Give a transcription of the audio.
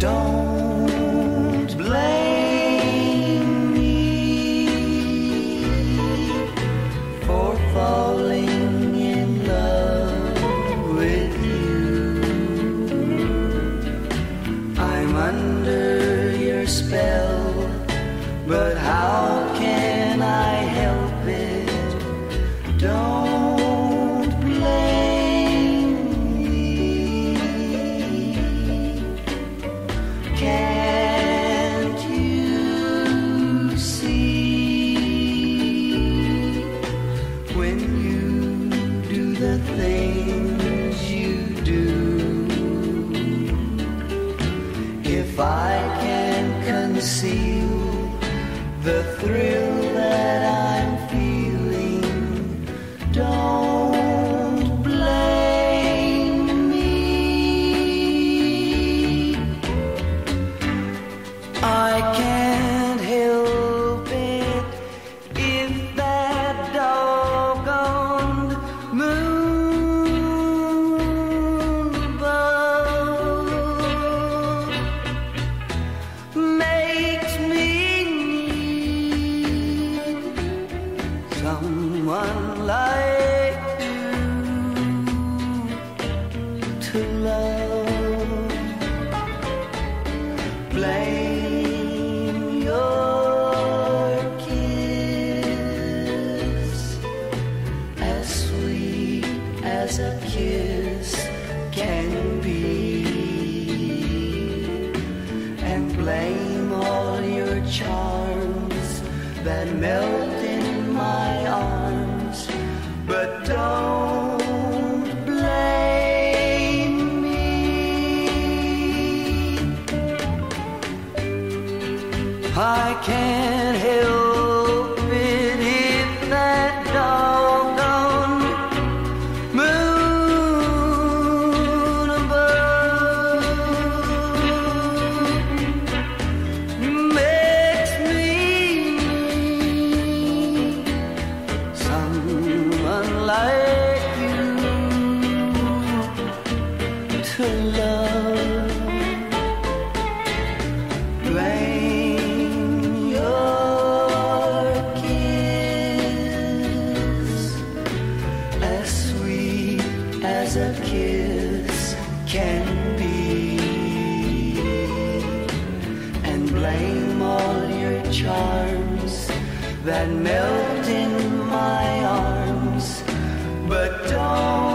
Don't blame me for falling in love with you. I'm under your spell, but how can I help it? Don't blame me. Can't you see when you do the things you do? If I can conceal the thrill that I'm feeling, don't blame me. I can't help it if that doggone moon above makes me need someone like you to love. Blame your kiss, as sweet as a kiss can be, and blame all your charms that melt in my arms, but don't blame me. I can't help it if that doggone moon above makes me need someone like you to love. Blame your kiss, as sweet as a kiss can be, and blame all your charms that melt in my arms, but don't